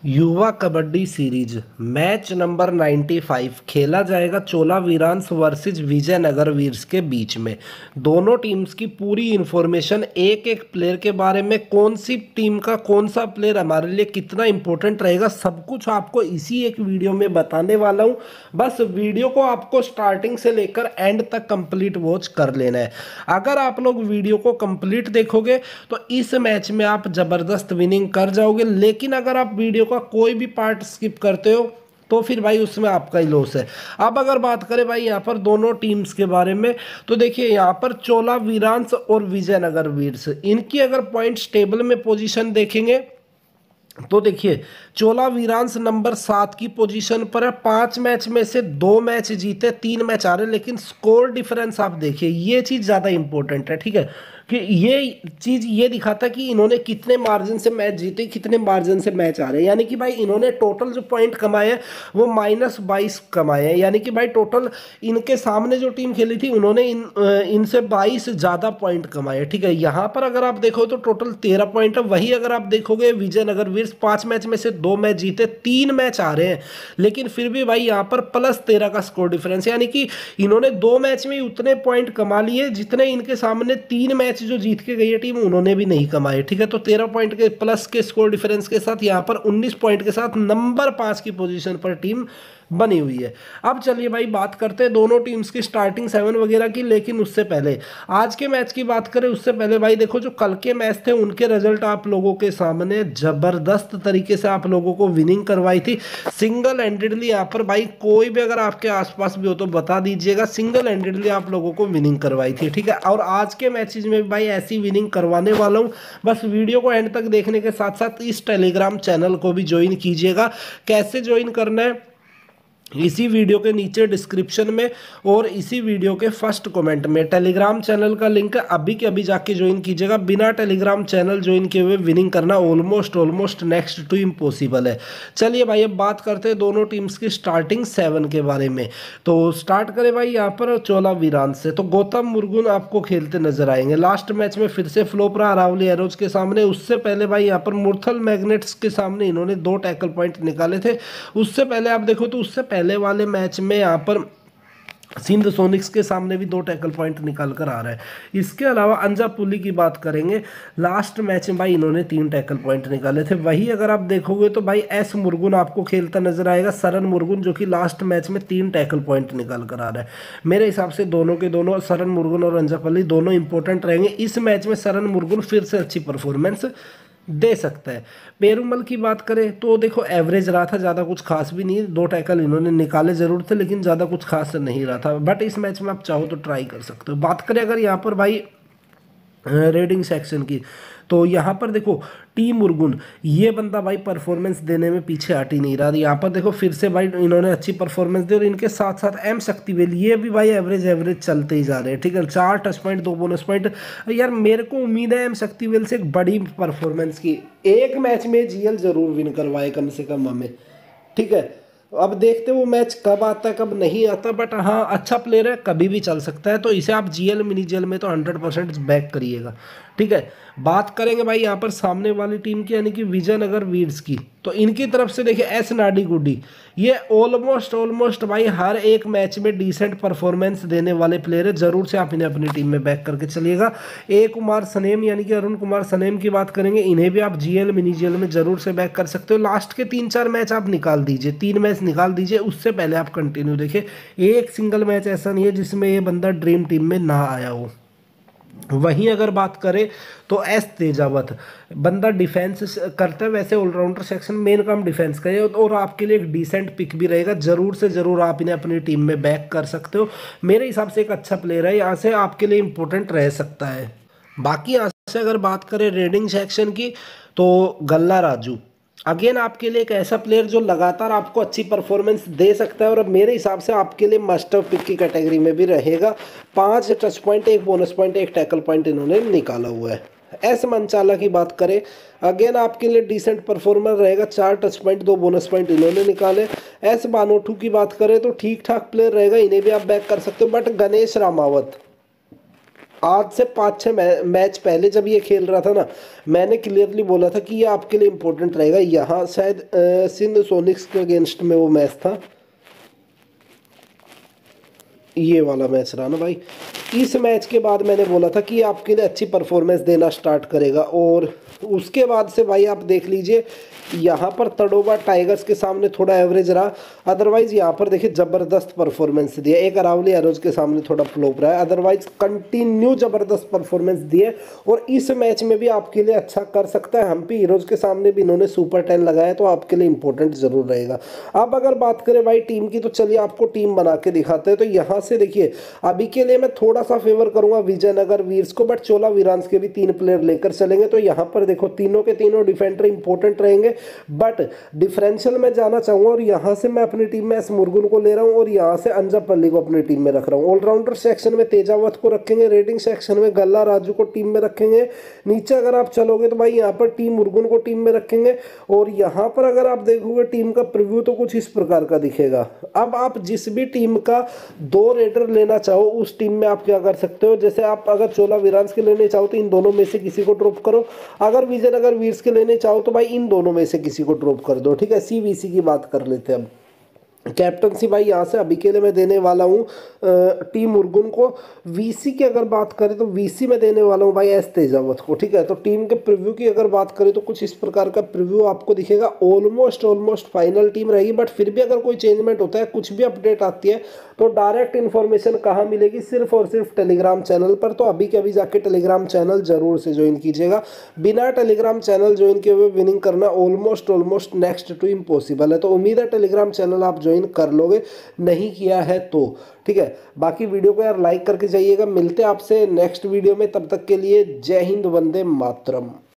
युवा kabaddi series match number 95 खेला जाएगा चोला वीरांस वर्सेस विजयनगर वीर्स के बीच में। दोनों टीम्स की पूरी इन्फॉर्मेशन, एक एक प्लेयर के बारे में, कौन सी टीम का कौन सा प्लेयर हमारे लिए कितना इंपॉर्टेंट रहेगा, सब कुछ आपको इसी एक वीडियो में बताने वाला हूं। बस वीडियो को आपको स्टार्टिंग से लेकर एंड तक कंप्लीट वॉच कर लेना है। अगर आप लोग वीडियो को कंप्लीट देखोगे तो इस मैच में आप जबरदस्त विनिंग कर जाओगे, लेकिन अगर आप वीडियो का कोई भी पार्ट स्किप करते हो तो फिर भाई उसमें आपका ही लॉस है। अब अगर बात करें भाई यहाँ पर दोनों टीम्स के बारे में, तो देखिए यहाँ पर चोला वीरांस और विजयनगर वीर्स, इनकी अगर पॉइंट्स टेबल में पोजीशन देखेंगे तो देखिए चोला वीरांस नंबर 7 की पोजीशन पर है। 5 मैच में से 2 मैच जीते, 3 मैच आ रहे, लेकिन स्कोर डिफरेंस आप देखिए, ये चीज़ ज़्यादा इंपॉर्टेंट है। ठीक है कि ये चीज़ ये दिखाता है कि इन्होंने कितने मार्जिन से मैच जीते, कितने मार्जिन से मैच आ रहे हैं। यानी कि भाई इन्होंने टोटल जो पॉइंट कमाए हैं वो -22 कमाए हैं। यानी कि भाई टोटल इनके सामने जो टीम खेली थी उन्होंने इनसे 22 ज़्यादा पॉइंट कमाए। ठीक है, यहाँ पर अगर आप देखो तो टोटल 13 पॉइंट है। वही अगर आप देखोगे विजयनगर वीर्स 5 मैच में से 2 मैच जीते, 3 मैच आ रहे हैं, लेकिन फिर भी भाई यहाँ पर +13 का स्कोर डिफरेंस। यानी कि इन्होंने 2 मैच में उतने पॉइंट कमा लिए जितने इनके सामने 3 मैच जो जीत के गई है टीम उन्होंने भी नहीं कमाए। ठीक है, तो 13 पॉइंट के प्लस के स्कोर डिफरेंस के साथ यहाँ पर 19 पॉइंट के साथ नंबर 5 की पोजीशन पर टीम बनी हुई है। अब चलिए भाई बात करते हैं दोनों टीम्स की स्टार्टिंग 7 वगैरह की, लेकिन उससे पहले आज के मैच की बात करें उससे पहले भाई देखो जो कल के मैच थे उनके रिजल्ट आप लोगों के सामने जबरदस्त तरीके से आप लोगों को विनिंग करवाई थी सिंगल हैंडेडली। यहाँ पर भाई कोई भी अगर आपके आसपास भी हो तो बता दीजिएगा, सिंगल हैंडेडली आप लोगों को विनिंग करवाई थी। ठीक है, और आज के मैचेज में भी भाई ऐसी विनिंग करवाने वाला हूँ। बस वीडियो को एंड तक देखने के साथ साथ इस टेलीग्राम चैनल को भी ज्वाइन कीजिएगा। कैसे ज्वाइन करना है इसी वीडियो के नीचे डिस्क्रिप्शन में और इसी वीडियो के फर्स्ट कमेंट में टेलीग्राम चैनल का लिंक है, अभी के अभी जाके ज्वाइन कीजिएगा। बिना टेलीग्राम चैनल ज्वाइन किए हुए विनिंग करना ऑलमोस्ट नेक्स्ट टू इम्पॉसिबल है। चलिए भाई अब बात करते हैं दोनों टीम्स की स्टार्टिंग 7 के बारे में। तो स्टार्ट करें भाई यहाँ पर चोला वीरांस से, तो गौतम मुर्गुन आपको खेलते नजर आएंगे। लास्ट मैच में फिर से फ्लॉप रहा अरावली एरोज के सामने। उससे पहले भाई यहाँ पर मुरथल मैग्नेट्स के सामने इन्होंने 2 टैकल पॉइंट निकाले थे। उससे पहले आप देखो तो उससे पहले वाले मैच में यहाँ पर सिंध सोनिक्स के सामने भी 2 टैकल पॉइंट निकल कर आ रहा है। इसके अलावा अंजापुली की बात करेंगे, लास्ट मैच में भाई इन्होंने 3 टैकल पॉइंट निकाले थे। वही अगर आप देखोगे तो भाई एस मुर्गुन आपको खेलता नजर आएगा, सरन मुर्गुन, जो कि लास्ट मैच में 3 टैकल पॉइंट निकल कर आ रहा है। मेरे हिसाब से दोनों के दोनों, सरन मुर्गुन और अंजापल्ली दोनों इंपॉर्टेंट रहेंगे। इस मैच में सरन मुर्गुन फिर से अच्छी परफॉर्मेंस दे सकता है। पेरुमल की बात करें तो देखो एवरेज रहा था, ज़्यादा कुछ खास भी नहीं। 2 टैकल इन्होंने निकाले जरूर थे लेकिन ज़्यादा कुछ खास नहीं रहा था, बट इस मैच में आप चाहो तो ट्राई कर सकते हो। बात करें अगर यहाँ पर भाई रेडिंग सेक्शन की, तो यहाँ पर देखो टी मुर्गुन, ये बंदा भाई परफॉर्मेंस देने में पीछे हट ही नहीं रहा। यहाँ पर देखो फिर से भाई इन्होंने अच्छी परफॉर्मेंस दी, और इनके साथ साथ एम शक्तिवेल, ये भी भाई एवरेज चलते ही जा रहे हैं। ठीक है, 4 टच पॉइंट 2 बोनस पॉइंट। यार मेरे को उम्मीद है एम शक्तिवेल से एक बड़ी परफॉर्मेंस की, एक मैच में जीएल जरूर विन करवाए कम से कम हमें। ठीक है, अब देखते वो मैच कब आता है कब नहीं आता, बट हाँ अच्छा प्लेयर है, कभी भी चल सकता है। तो इसे आप जीएल मिनी जेल में तो 100% बैक करिएगा। ठीक है, बात करेंगे भाई यहाँ पर सामने वाली टीम की, यानी कि विजयनगर वीर्स की। तो इनकी तरफ से देखिए एस नाडी गुडी, ये ऑलमोस्ट भाई हर एक मैच में डिसेंट परफॉर्मेंस देने वाले प्लेयर है। जरूर से आप इन्हें अपनी टीम में बैक करके चलिएगा। ए कुमार सनेम, यानी कि अरुण कुमार सनेम की बात करेंगे, इन्हें भी आप जीएल मिनी जेल में जरूर से बैक कर सकते हो। लास्ट के 3-4 मैच आप निकाल दीजिए, 3 मैच निकाल दीजिए, उससे पहले आप कंटिन्यू देखिए। एक सिंगल मैच ऐसा नहीं है जिसमें ये बंदा ड्रीम टीम में ना आया हो। वहीं अगर बात करें तो एस तेजावत, बंदा डिफेंस करता है, वैसे ऑलराउंडर सेक्शन मेन काम डिफेंस का है, और आपके लिए एक डिसेंट पिक भी रहेगा। जरूर से जरूर आप इन्हें अपनी टीम में बैक कर सकते हो। मेरे हिसाब से एक अच्छा प्लेयर है, यहाँ से आपके लिए इंपॉर्टेंट रह सकता है। बाकी यहाँ से अगर बात करें रेडिंग सेक्शन की, तो गल्ला राजू अगेन आपके लिए एक ऐसा प्लेयर जो लगातार आपको अच्छी परफॉर्मेंस दे सकता है, और मेरे हिसाब से आपके लिए मस्ट ऑफ पिक की कैटेगरी में भी रहेगा। 5 touch point 1 bonus point 1 tackle point इन्होंने निकाला हुआ है। एस मंचाला की बात करें, अगेन आपके लिए डिसेंट परफॉर्मर रहेगा, 4 टच पॉइंट 2 बोनस पॉइंट इन्होंने निकाले। एस बानोटू की बात करें तो ठीक ठाक प्लेयर रहेगा, इन्हें भी आप बैक कर सकते हो। बट गणेश रामावत, आज से 5-6 मैच पहले जब ये खेल रहा था ना, मैंने क्लियरली बोला था कि ये आपके लिए इम्पोर्टेंट रहेगा। यहाँ शायद सिंध सोनिक्स के अगेंस्ट में वो मैच था, ये वाला मैच रहा ना भाई। इस मैच के बाद मैंने बोला था कि ये आपके लिए अच्छी परफॉर्मेंस देना स्टार्ट करेगा, और उसके बाद से भाई आप देख लीजिए, यहाँ पर तड़ोबा टाइगर्स के सामने थोड़ा एवरेज रहा, अदरवाइज यहाँ पर देखिए ज़बरदस्त परफॉर्मेंस दिया। एक अरावली एरोज के सामने थोड़ा फ्लॉप रहा है, अदरवाइज कंटिन्यू ज़बरदस्त परफॉर्मेंस दिए, और इस मैच में भी आपके लिए अच्छा कर सकता है। हम्पी हीरोज के सामने भी इन्होंने सुपर 10 लगाया, तो आपके लिए इंपॉर्टेंट जरूर रहेगा। अब अगर बात करें भाई टीम की, तो चलिए आपको टीम बना के दिखाते हैं। तो यहाँ से देखिए, अभी के लिए मैं थोड़ा सा फेवर करूंगा विजयनगर वीर्स को, बट चोला वीरांस के भी 3 प्लेयर लेकर चलेंगे। तो यहाँ पर देखो तीनों के तीनों डिफेंडर इंपॉर्टेंट रहेंगे, बट डिफरेंशियल में जाना चाहूंगा, और यहाँ से मैं अपनी टीम में एस मुर्गुन को ले रहा हूँ, और यहाँ से अंजपल्ली को अपनी टीम में रख रहा हूँ। ऑलराउंडर सेक्शन में तेजावत को रखेंगे, रेडिंग सेक्शन में गल्ला राजू को टीम में रखेंगे। नीचे अगर आप चलोगे तो भाई यहाँ पर टीम मुर्गुन को टीम में रखेंगे, और यहाँ पर अगर आप देखोगे टीम का प्रीव्यू तो कुछ इस प्रकार का दिखेगा। अब आप जिस भी टीम का 2 रेडर लेना चाहो, उस टीम में आप क्या कर सकते हो, जैसे आप अगर चोला वीरांस के लेने चाहो तो इन दोनों में से किसी को ड्रॉप करो, अगर विजयनगर वीर्स के लेने चाहो तो भाई इन दोनों में से किसी को ड्रॉप कर दो। ठीक है, सीवीसी की बात कर लेते हैं अब। कैप्टनसी भाई यहाँ से अभी के लिए मैं देने वाला हूँ टीम मुर्गुन को। वीसी की अगर बात करें तो वीसी में देने वाला हूँ भाई एस तेजावत को। ठीक है, तो टीम के प्रीव्यू की अगर बात करें तो कुछ इस प्रकार का प्रीव्यू आपको दिखेगा। ऑलमोस्ट फाइनल टीम रहेगी, बट फिर भी अगर कोई चेंजमेंट होता है, कुछ भी अपडेट आती है, तो डायरेक्ट इन्फॉर्मेशन कहाँ मिलेगी, सिर्फ और सिर्फ टेलीग्राम चैनल पर। तो अभी के अभी जाके टेलीग्राम चैनल जरूर से ज्वाइन कीजिएगा। बिना टेलीग्राम चैनल ज्वाइन किए हुए विनिंग करना ऑलमोस्ट नेक्स्ट टू इम्पॉसिबल है। तो उम्मीद है टेलीग्राम चैनल आप ज्वाइन कर लोगे, नहीं किया है तो। ठीक है, बाकी वीडियो को यार लाइक करके जाइएगा। मिलते हैं आपसे नेक्स्ट वीडियो में, तब तक के लिए जय हिंद, वंदे मातरम।